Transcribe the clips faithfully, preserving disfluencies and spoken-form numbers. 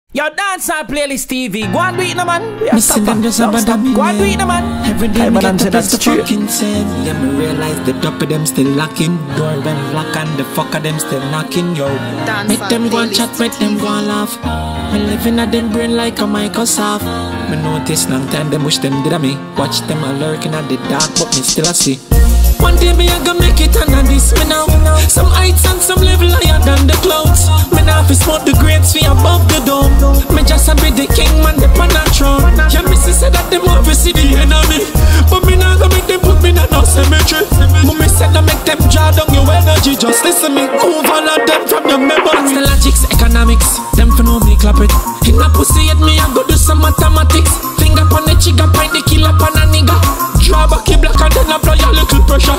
Yo, dance and playlist T V. Go and do it, no man. Yeah, Missing them just about that. Go and do it, no man. Every day me get the best of true. fucking ten. Let me realize the top of them still locking. Door them lock and the fuck of them still knocking. Yo, Dance make them and go and playlist chat, make them go and laugh. Me living at them brain like a Microsoft. Me notice long time them wish them did a me. Watch them a lurking at the dark, but me still a see. One day me I gonna make it under this me now. Some heights and some level higher than the clouds. Me now fi smoke the grapes fi above the dome. Me just a be the king man the pan a throne. Yeah, me see say that them want to see the enemy, but me now gonna make them put me in no cemetery. But me say that make them draw down your energy. Just listen me, move all of them from your memory. That's the logics, economics. Them for know me clap it. In a pussy head me I go do some mathematics. Finger pon the trigger, point the killer pon a nigga. Draw back your black and then apply a little pressure.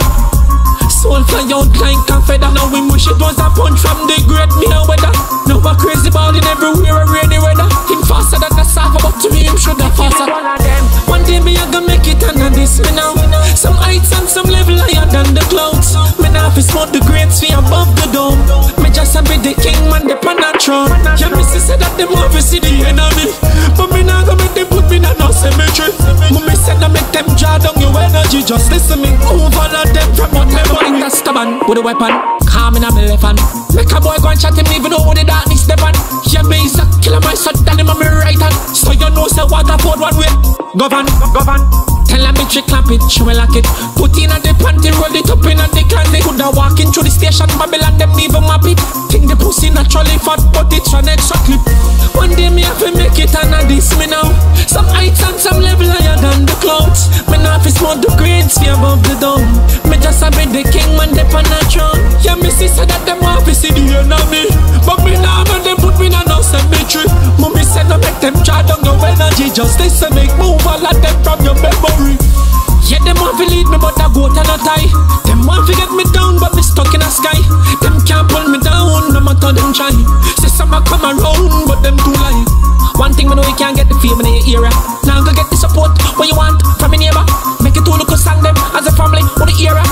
Soul fly out like a feather. Now we mush it was a punch from the great near weather. Now a crazy ball in everywhere, a rainy weather. Him faster than a sofa, but to me him sugar faster. One day me I gonna make it under this me now. Some heights and some level higher than the clouds. Me now fi smoke the grapes fi above the dome. Me just a be the king man the pan a throne. Yeah, me see say that them want to see the enemy, but me now gonna make them put me in no cemetery. But me say that make them draw down your energy. Just listen me, move all of them from what them want. That's stubborn with a weapon, calm in a me left hand. Make a boy go and chat him even though the darkness step on. Yeah, me is a killer my son, tell him I'm my right hand. So you know say what I put one way. Govern, govern. Tell him me trick clamp it, show me like it. Put in at the panty, roll it up in at the can. They coulda walking through the station, Babylon them even map it. Think the pussy naturally fat, but it's an extra clip. One day me have to make it under this me now. Some heights and some level higher than the clouds. Me now fi smoke the grades fi above the dome. Me just a be the king man the pan a throne. Yeah, me see say that them want fi see the enemy, but me now make them put me in no cemetery. Mommy said no make them draw down your energy. Just listen, make move all of them from your memory. Yeah, them want to lead me, but I go to no tie. Them want to get me down, but me stuck in the sky. Them can't pull me down, no matter them try. Say some a come around, but them too lie. One thing me know you can't get the fame in your area. Now go get the support what you want from your neighbor. Make it two look sang them as a family on the era.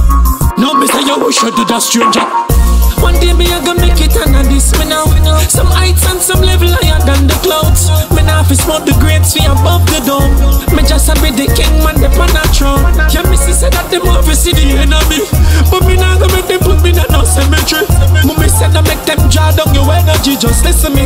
No, me say you wish you did a stranger. One day me I gonna make it under this me now. Some heights and some level higher than the clouds. Me now fi smoke the grapes fi above the dome. Me just a be the king man the pan a throne. Yeah, me see say that them want to see the enemy, but me now gonna make them put me in no cemetery. But me say that make them draw down your energy. Just listen me,